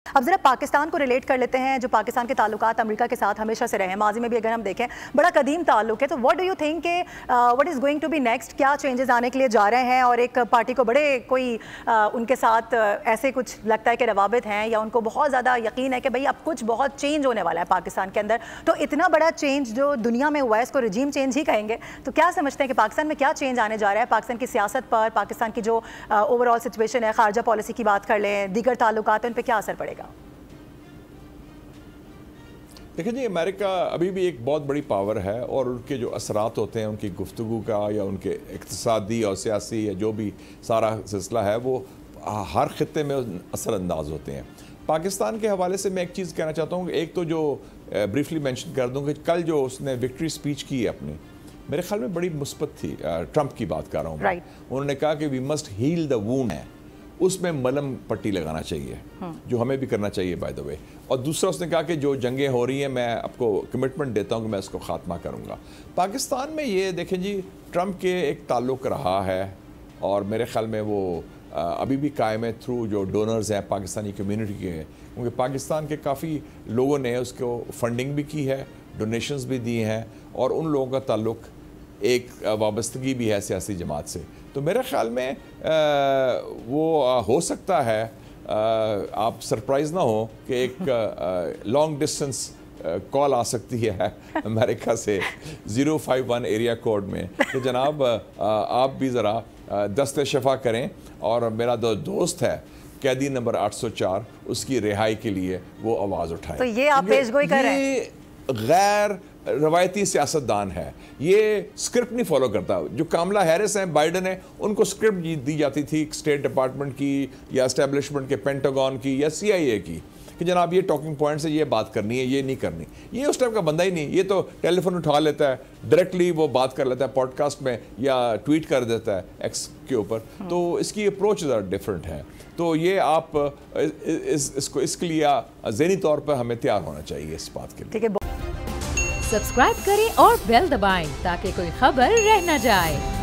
اب ذرا پاکستان کو ریلیٹ کر لیتے ہیں, جو پاکستان کے تعلقات امریکہ کے ساتھ ہمیشہ سے رہے ہیں, ماضی میں بھی اگر ہم دیکھیں بڑا قدیم تعلق ہے, تو واٹ ڈو یو تھنک کہ what is going to be next, کیا چینجز آنے کے لیے جا رہے ہیں؟ اور ایک پارٹی کو بڑے کوئی ان کے ساتھ ایسے کچھ لگتا ہے کہ روابط ہیں, یا ان کو بہت زیادہ یقین ہے کہ بھئی اب کچھ بہت چینج ہونے والا ہے پاکستان کے اندر, تو اتنا بڑا چینج جو دنیا میں ہوا ہے اس کو رجیم چینج ہی کہیں گے, تو کیا سمجھتے ہیں کہ پاکستان میں کیا چینج آنے جا رہا ہے پاکستان کی سیاست پر, پاکستان کی جو اوور آل سچویشن ہے, خارجہ پالیسی کی بات کر لیں, دیگر تعلقات ان پہ کیا اثر پڑے گا؟ دیکھیں جی, امریکہ ابھی بھی ایک بہت بڑی پاور ہے, اور ان کے جو اثرات ہوتے ہیں ان کی گفتگو کا, یا ان کے اقتصادی اور سیاسی یا جو بھی سارا سلسلہ ہے, وہ ہر خطے میں اثر انداز ہوتے ہیں. پاکستان کے حوالے سے میں ایک چیز کہنا چاہتا ہوں, ایک تو جو بریفلی مینشن کر دوں کہ کل جو اس نے وکٹری سپیچ کی ہے اپنی, میرے خیال میں بڑی مثبت تھی. ٹرمپ کی بات کر رہا ہوں میں. انہوں نے کہا کہ we must heal the wound, ہے اس میں ملم پٹی لگانا چاہیے, جو ہمیں بھی کرنا چاہیے بائی دا وے. اور دوسرا اس نے کہا کہ جو جنگیں ہو رہی ہیں میں آپ کو کمٹمنٹ دیتا ہوں کہ میں اس کو خاتمہ کروں گا. پاکستان میں یہ دیکھیں جی, ٹرمپ کے ایک تعلق رہا ہے, اور میرے خیال میں وہ ابھی بھی قائم ہے تھرو جو ڈونرز ہیں پاکستانی کمیونٹی کے ہیں, کیونکہ پاکستان کے کافی لوگوں نے اس کو فنڈنگ بھی کی ہے, ڈونیشنز بھی دی ہیں, اور ان لوگوں کا تعلق ایک وابستگی بھی ہے سیاسی جماعت سے. تو میرے خیال میں وہ ہو سکتا ہے آپ سرپرائز نہ ہو کہ ایک لانگ ڈسٹنس کال آ سکتی ہے امریکہ سے 051 ایریا کوڈ میں کہ جناب آپ بھی ذرا دست شفا کریں, اور میرا دوست ہے قیدی نمبر 804, اس کی رہائی کے لیے وہ آواز اٹھائے. تو یہ آپ پیش گوئی کر رہے ہیں. یہ غیر روایتی سیاستدان ہے, یہ سکرپٹ نہیں فالو کرتا. جو کاملا ہیرس ہیں, بائیڈن ہیں, ان کو سکرپٹ دی جاتی تھی اسٹیٹ ڈپارٹمنٹ کی, یا اسٹیبلشمنٹ کے پینٹاگون کی, یا CIA کی, کہ جناب یہ ٹاکنگ پوائنٹ سے یہ بات کرنی ہے, یہ نہیں کرنی. یہ اس ٹائپ کا بندہ ہی نہیں. یہ تو ٹیلی فون اٹھا لیتا ہے, ڈائریکٹلی وہ بات کر لیتا ہے پوڈ کاسٹ میں, یا ٹویٹ کر دیتا ہے ایکس کے اوپر. تو اس کی اپروچ ذرا ڈفرینٹ ہے. تو یہ آپ اس کے لیے ذہنی طور پر ہمیں تیار ہونا چاہیے اس بات کے لیے. سبسکرائب کریں اور بیل دبائیں تاکہ کوئی خبر رہ نہ جائے.